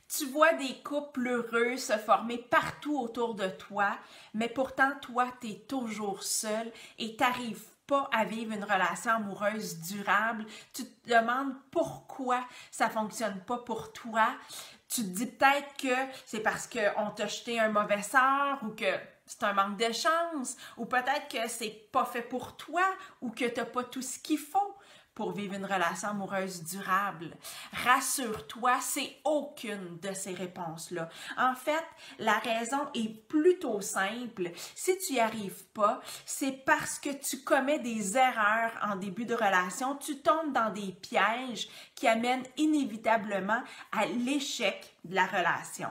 Tu vois des couples heureux se former partout autour de toi, mais pourtant, toi, tu es toujours seul et tu n'arrives pas à vivre une relation amoureuse durable. Tu te demandes pourquoi ça ne fonctionne pas pour toi. Tu te dis peut-être que c'est parce qu'on t'a jeté un mauvais sort ou que c'est un manque de chance, ou peut-être que c'est pas fait pour toi ou que tu n'as pas tout ce qu'il faut pour vivre une relation amoureuse durable. Rassure-toi, c'est aucune de ces réponses-là. En fait, la raison est plutôt simple. Si tu n'y arrives pas, c'est parce que tu commets des erreurs en début de relation, tu tombes dans des pièges qui amènent inévitablement à l'échec de la relation.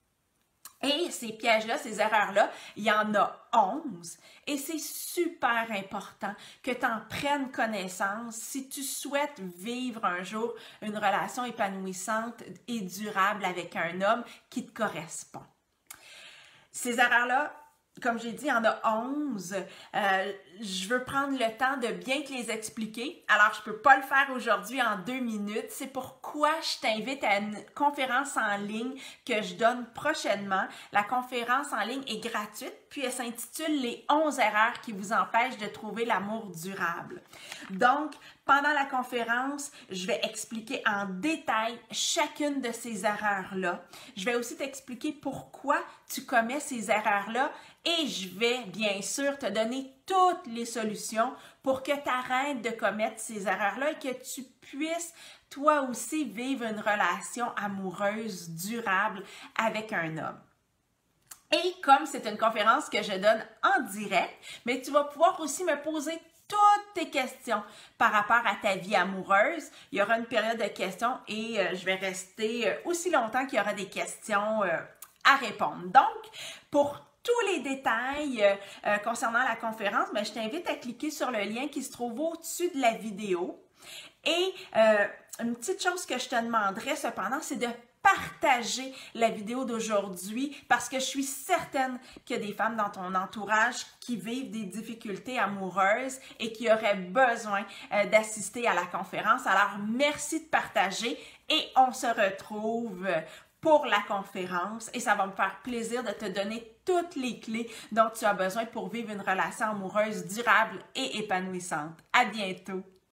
Et ces pièges-là, ces erreurs-là, il y en a 11 et c'est super important que tu en prennes connaissance si tu souhaites vivre un jour une relation épanouissante et durable avec un homme qui te correspond. Ces erreurs-là, comme j'ai dit, il y en a 11. Je veux prendre le temps de bien te les expliquer. Alors, je ne peux pas le faire aujourd'hui en 2 minutes. C'est pourquoi je t'invite à une conférence en ligne que je donne prochainement. La conférence en ligne est gratuite, puis elle s'intitule « Les 11 erreurs qui vous empêchent de trouver l'amour durable ». Donc, pendant la conférence, je vais expliquer en détail chacune de ces erreurs-là. Je vais aussi t'expliquer pourquoi tu commets ces erreurs-là et je vais bien sûr te donner toutes les solutions pour que tu arrêtes de commettre ces erreurs-là et que tu puisses toi aussi vivre une relation amoureuse durable avec un homme. Et comme c'est une conférence que je donne en direct, mais tu vas pouvoir aussi me poser toutes tes questions par rapport à ta vie amoureuse. Il y aura une période de questions et je vais rester aussi longtemps qu'il y aura des questions à répondre. Donc, pour tous les détails concernant la conférence, je t'invite à cliquer sur le lien qui se trouve au-dessus de la vidéo. Et une petite chose que je te demanderais cependant, c'est de partager la vidéo d'aujourd'hui parce que je suis certaine qu'il y a des femmes dans ton entourage qui vivent des difficultés amoureuses et qui auraient besoin d'assister à la conférence. Alors, merci de partager et on se retrouve pour la conférence et ça va me faire plaisir de te donner toutes les clés dont tu as besoin pour vivre une relation amoureuse durable et épanouissante. À bientôt!